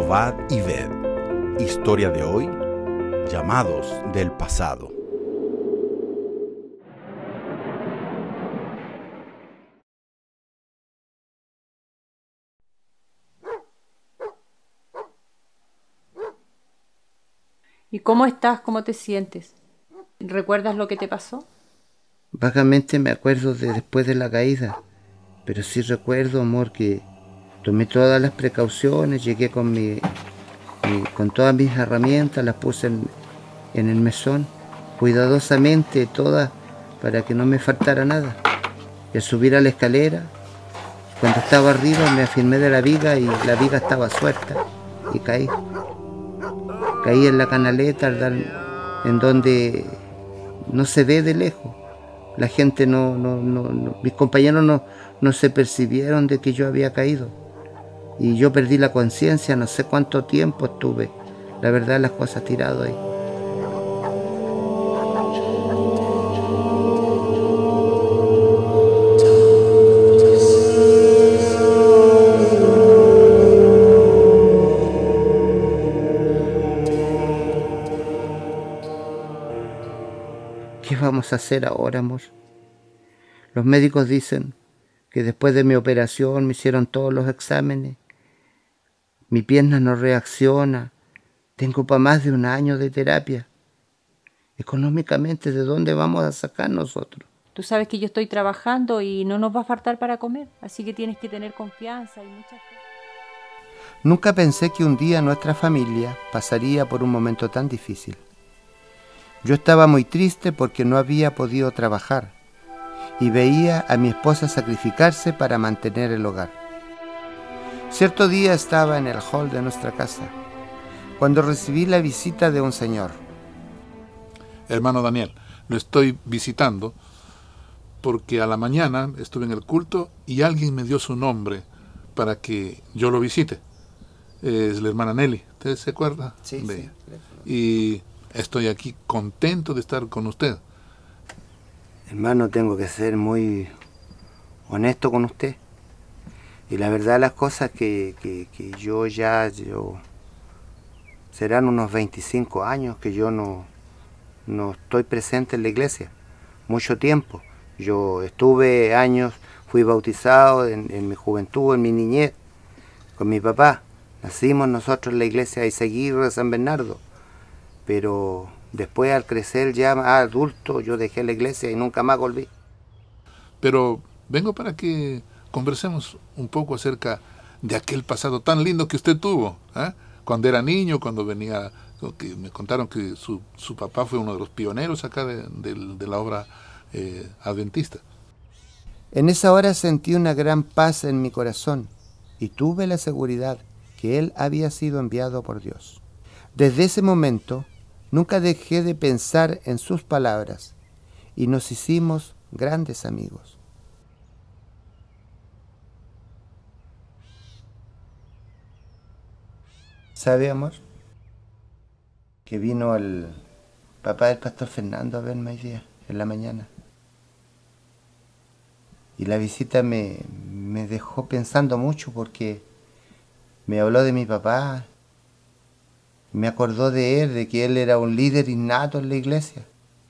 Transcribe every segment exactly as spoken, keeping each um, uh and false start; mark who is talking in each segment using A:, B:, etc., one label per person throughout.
A: Obad y Ved. Historia de hoy, llamados del pasado.
B: ¿Y cómo estás? ¿Cómo te sientes? ¿Recuerdas lo que te pasó?
C: Vagamente me acuerdo de después de la caída, pero sí recuerdo, amor, que tomé todas las precauciones, llegué con mi, mi con todas mis herramientas, las puse en, en el mesón, cuidadosamente todas, para que no me faltara nada. Y al subir a la escalera, cuando estaba arriba me afirmé de la viga y la viga estaba suelta y caí. Caí en la canaleta, en donde no se ve de lejos. La gente no, no, no, no mis compañeros no, no se percibieron de que yo había caído. Y yo perdí la conciencia, no sé cuánto tiempo estuve, la verdad, las cosas tirado ahí. ¿Qué vamos a hacer ahora, amor? Los médicos dicen que después de mi operación me hicieron todos los exámenes. Mi pierna no reacciona. Tengo para más de un año de terapia. Económicamente, ¿de dónde vamos a sacar nosotros?
B: Tú sabes que yo estoy trabajando y no nos va a faltar para comer, así que tienes que tener confianza y mucha fe.
C: Nunca pensé que un día nuestra familia pasaría por un momento tan difícil. Yo estaba muy triste porque no había podido trabajar y veía a mi esposa sacrificarse para mantener el hogar. Cierto día estaba en el hall de nuestra casa cuando recibí la visita de un señor.
D: Hermano Daniel, lo estoy visitando porque a la mañana estuve en el culto y alguien me dio su nombre para que yo lo visite. Es la hermana Nelly, ¿usted se acuerda?
C: Sí,
D: de
C: sí.
D: ella? Y estoy aquí contento de estar con usted.
C: Hermano, tengo que ser muy honesto con usted. Y la verdad las cosas que, que, que yo ya, yo, serán unos veinticinco años que yo no, no estoy presente en la iglesia. Mucho tiempo. Yo estuve años, fui bautizado en, en mi juventud, en mi niñez, con mi papá. Nacimos nosotros en la iglesia de Izaguirre de San Bernardo. Pero después, al crecer ya adulto, yo dejé la iglesia y nunca más volví.
D: Pero vengo para que conversemos un poco acerca de aquel pasado tan lindo que usted tuvo, ¿eh? Cuando era niño, cuando venía, que me contaron que su, su papá fue uno de los pioneros acá de, de, de la obra eh, adventista.
C: En esa hora sentí una gran paz en mi corazón y tuve la seguridad que él había sido enviado por Dios. Desde ese momento, nunca dejé de pensar en sus palabras y nos hicimos grandes amigos. ¿Sabe, amor? Que vino el papá del pastor Fernando a verme hoy día, en la mañana. Y la visita me, me dejó pensando mucho porque me habló de mi papá. Me acordó de él, de que él era un líder innato en la iglesia.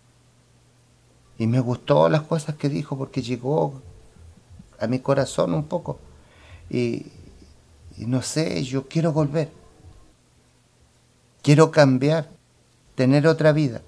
C: Y me gustó las cosas que dijo porque llegó a mi corazón un poco. Y, y no sé, yo quiero volver. Quiero cambiar, tener otra vida.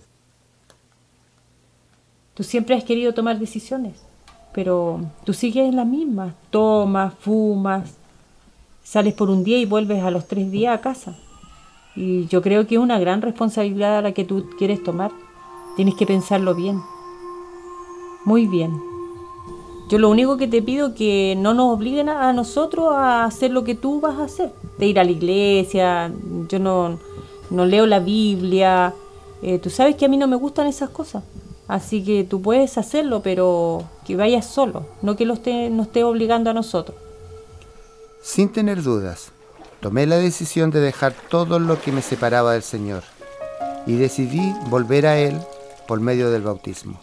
B: Tú siempre has querido tomar decisiones, pero tú sigues en las mismas. Tomas, fumas, sales por un día y vuelves a los tres días a casa. Y yo creo que es una gran responsabilidad la que tú quieres tomar. Tienes que pensarlo bien. Muy bien. Yo lo único que te pido es que no nos obliguen a, a nosotros a hacer lo que tú vas a hacer. De ir a la iglesia. Yo no, no leo la Biblia. Eh, tú sabes que a mí no me gustan esas cosas. Así que tú puedes hacerlo, pero que vayas solo. No que lo esté, nos esté obligando a nosotros.
C: Sin tener dudas, tomé la decisión de dejar todo lo que me separaba del Señor y decidí volver a Él por medio del bautismo.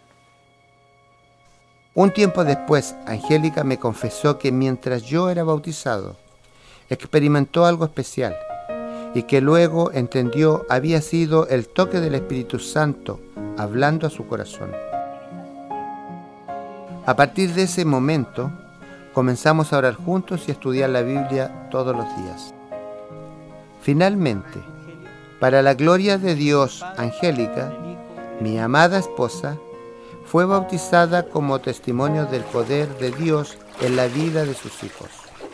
C: Un tiempo después, Angélica me confesó que mientras yo era bautizado, experimentó algo especial. y que luego entendió había sido el toque del Espíritu Santo hablando a su corazón. A partir de ese momento, comenzamos a orar juntos y a estudiar la Biblia todos los días. Finalmente, para la gloria de Dios, Angélica, mi amada esposa, fue bautizada como testimonio del poder de Dios en la vida de sus hijos.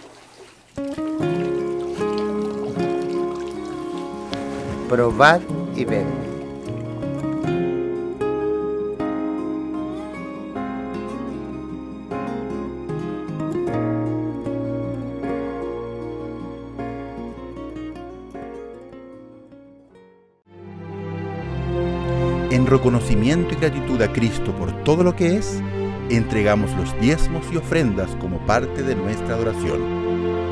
C: Probad y ved.
A: En reconocimiento y gratitud a Cristo por todo lo que es, entregamos los diezmos y ofrendas como parte de nuestra adoración.